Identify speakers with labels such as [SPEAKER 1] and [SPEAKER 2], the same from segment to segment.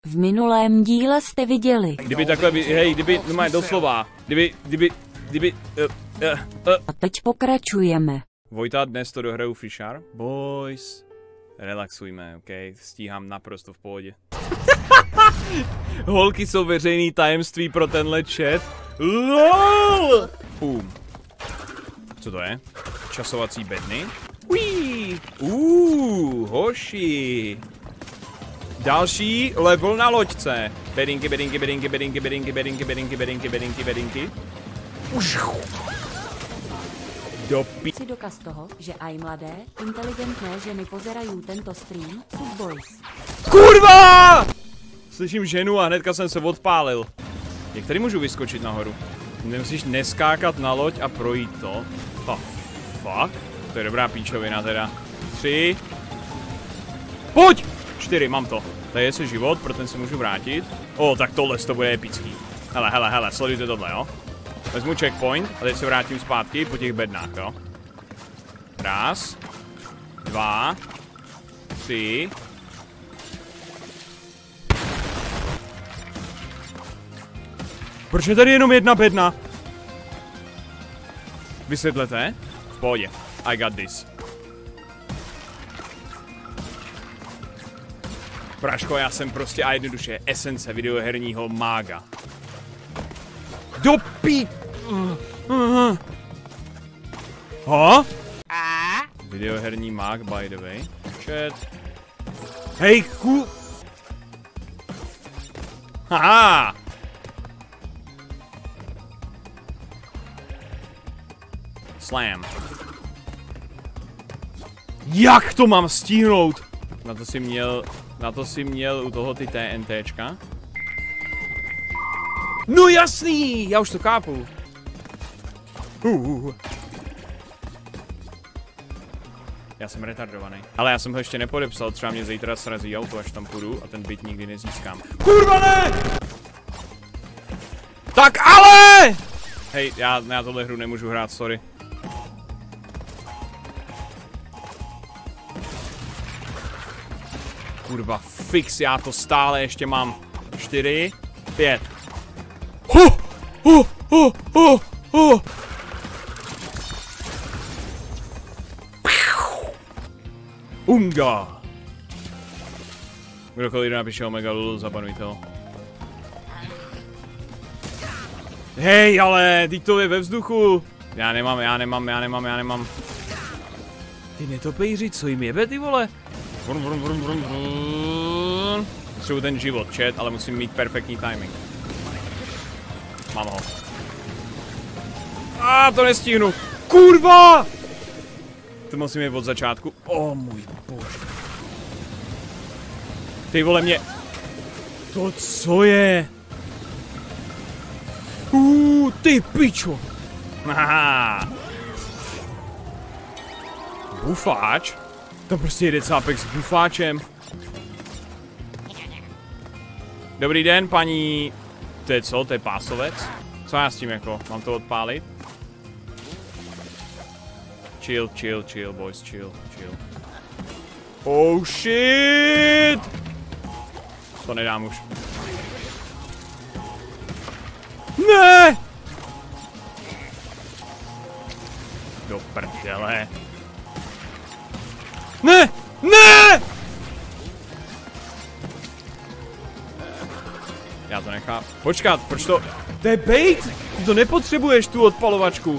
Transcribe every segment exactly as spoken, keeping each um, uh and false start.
[SPEAKER 1] V minulém díle jste viděli.
[SPEAKER 2] Kdyby takhle, by, hej, kdyby, no má doslova, kdyby, kdyby, kdyby, uh, uh, uh.
[SPEAKER 1] A teď pokračujeme.
[SPEAKER 2] Vojta, dnes to dohraju Fishar. Boys, relaxujme, ok, stíhám naprosto v pohodě. Holky jsou veřejný tajemství pro tenhle chat. LOL! Boom. Co to je? Časovací bedny? Uí! Uuu, hoši. Další level na loďce. Bedinky, bedinky, bedinky, bedinky, bedinky, bedinky, bedinky, bedinky, bedinky, bedinky. Do pi...
[SPEAKER 1] Si dokaz toho, že aj mladé, inteligentné ženy pozerají tento stream, jsou boys.
[SPEAKER 2] Kurva! Slyším ženu a hnedka jsem se odpálil. Jak tady můžu vyskočit nahoru? Nemusíš neskákat na loď a projít to. Oh, fuck? To je dobrá píčovina teda. Tři. Pojď! Čtyři, mám to. Tady je se život, pro ten se můžu vrátit. O, oh, tak tohle to bude epický. Hele, hele, hele, sledujte tohle, jo. Vezmu checkpoint a teď se vrátím zpátky po těch bednách, jo. Raz. Dva. Tři. Proč je tady jenom jedna bedna? Vysvětlete? V pohodě. I got this. Práško, já jsem prostě a jednoduše esence videoherního mága. Do pí... Uh, ha? Videoherní mág, by the way. Chat. Hej, ku... Haha! Slam. Jak to mám stihnout? Na to si měl, na to si měl u toho ty TNTčka. No jasný, já už to kápu. Uh. Já jsem retardovaný. Ale já jsem ho ještě nepodepsal, třeba mě zítra srazí auto, až tam půjdu a ten byt nikdy nezískám. Kurva ne! Tak ale! Hej, já, já tohle hru nemůžu hrát, sorry. Kurva, fix, já to stále ještě mám. Čtyři, pět. Ho, ho, ho, ho, ho. Unga. Kdokoliv napíše Omega Lulu, zabanujte ho. Hej, ale, teď to je ve vzduchu. Já nemám, já nemám, já nemám, já nemám. Ty netopejři, co jim jebe, ty vole? Vrum, vrum, vrum, vrum, vrum. Potřebuji ten život, chat, ale musím mít perfektní timing. Mám ho. A to nestihnu. Kurva! To musím jít od začátku. O oh, můj bože. Ty vole mě. To co je? Uuu, ty pičo. Haha. Bufáč? To prostě jede cápek s bufáčem. Dobrý den, paní... To je co? To je pásovec? Co já s tím jako? Mám to odpálit? Chill, chill, chill, boys, chill, chill. Oh shit! To nedám už. Ne! Do prdele. Ne! Ne! Já to nechápu. Počkat, proč to... To je bait! Ty to nepotřebuješ, tu odpalovačku.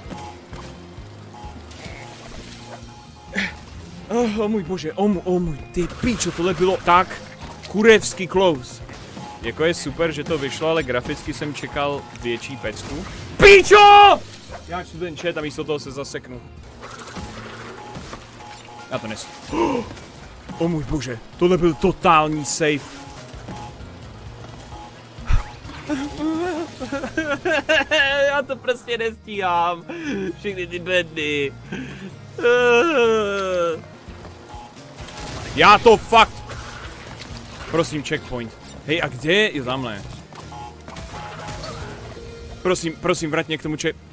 [SPEAKER 2] Oh, oh můj bože, oh, oh můj, ty píčo, tohle bylo tak kurevsky close. Jako je super, že to vyšlo, ale graficky jsem čekal větší pecku. Píčo! Já čtu ten chat a místo toho se zaseknu. Já to nesu. Oh, oh můj bože, tohle byl totální safe. Já to prostě nestíhám. Všechny ty bedny. Já to fakt. Prosím, checkpoint. Hej, a kde je? Jo, tamhle. Prosím, prosím, vrať mě k tomu check...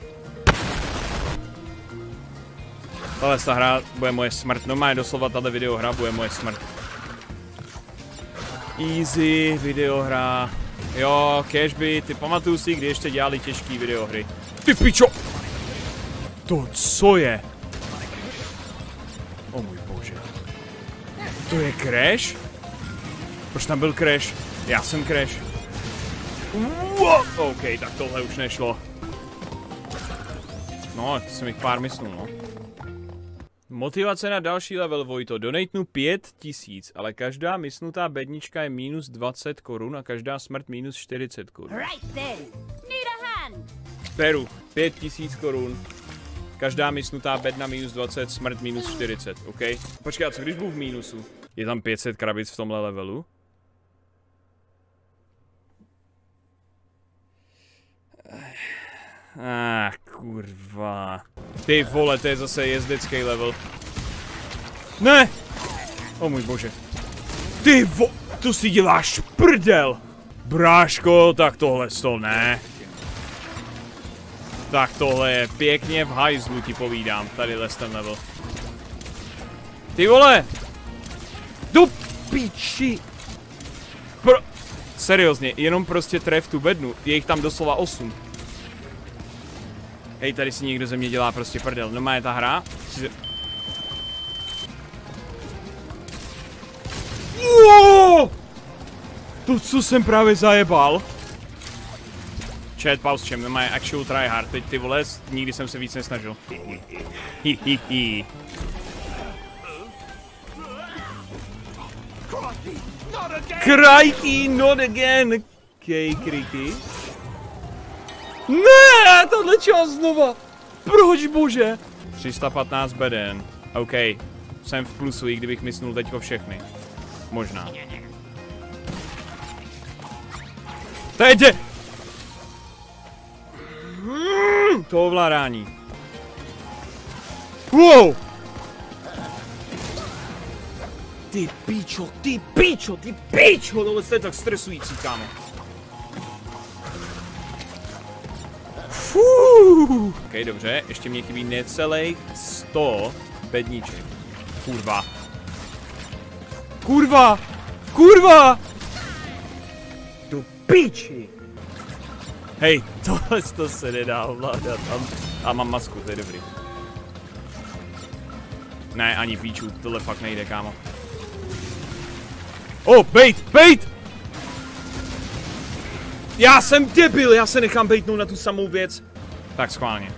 [SPEAKER 2] Tahle ta hra bude moje smrt. No má doslova tahle videohra bude moje smrt. Easy videohra. Jo, Cashby, ty pamatuju si, kdy ještě dělali těžké videohry. Ty pičo! To co je? O můj bože. To je Crash? Proč tam byl Crash? Já jsem Crash. Wow. OK, tak tohle už nešlo. No, to jsem jich pár myslel, no. Motivace na další level, Vojto. Donatenu pět tisíc, ale každá mysnutá bednička je minus dvacet korun a každá smrt minus čtyřicet korun. Peru, pět tisíc korun. Každá mysnutá bedna minus dvacet, smrt minus čtyřicet, OK? Počkej, a co když budu v mínusu? Je tam pět set krabic v tomhle levelu? Ah, kurva. Ty vole, to je zase jezdecký level. Ne! O můj bože. Ty vo... To si děláš prdel! Bráško, tak tohle to ne. Tak tohle je pěkně v hajzlu, ti povídám. Tadyhle ten level. Ty vole! Do piči! Pro... Seriózně, jenom prostě tref tu bednu. Je jich tam doslova osm. Hej, tady si někdo ze mě dělá prostě prdel. No má je ta hra? Wow! To, co jsem právě zajebal. Chat, pause čem, no má je actual tryhard. Teď ty vole, nikdy jsem se víc nesnažil. Hi, hi, hi. Krajky, not again! Kej, kriky. Ne, tohle čas znova. Proč, bože? tři sta patnáct beden. OK, jsem v plusu, i kdybych mysnul teďko všechny. Možná. Teď je! To ovládání. Wow! Ty píčo, ty píčo, ty píčo, tohle je tak stresující, kámo. Fuuu. OK, dobře, ještě mě chybí necelých sto bedniček. Kurva. Kurva! Kurva! Do píči! Hej, tohle to se nedá ovládat. A, a mám masku, to je dobrý. Ne, ani píču, tohle fakt nejde, kámo. Oh, bait, bait! Já jsem debil, já se nechám baitnout na tu samou věc. Tak schválně.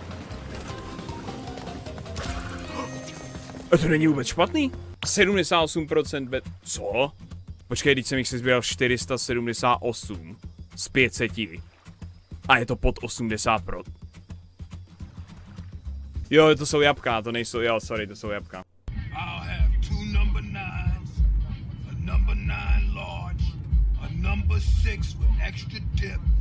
[SPEAKER 2] A to není vůbec špatný. sedmdesát osm procent bet... Co? Počkej, teď jsem jich si sbíral čtyři sta sedmdesát osm z pět set. A je to pod osmdesát procent. Jo, to jsou jabka, to nejsou, jo, sorry, to jsou jabka.
[SPEAKER 3] I'll have two number nines, a number nine large, a number six with extra dip.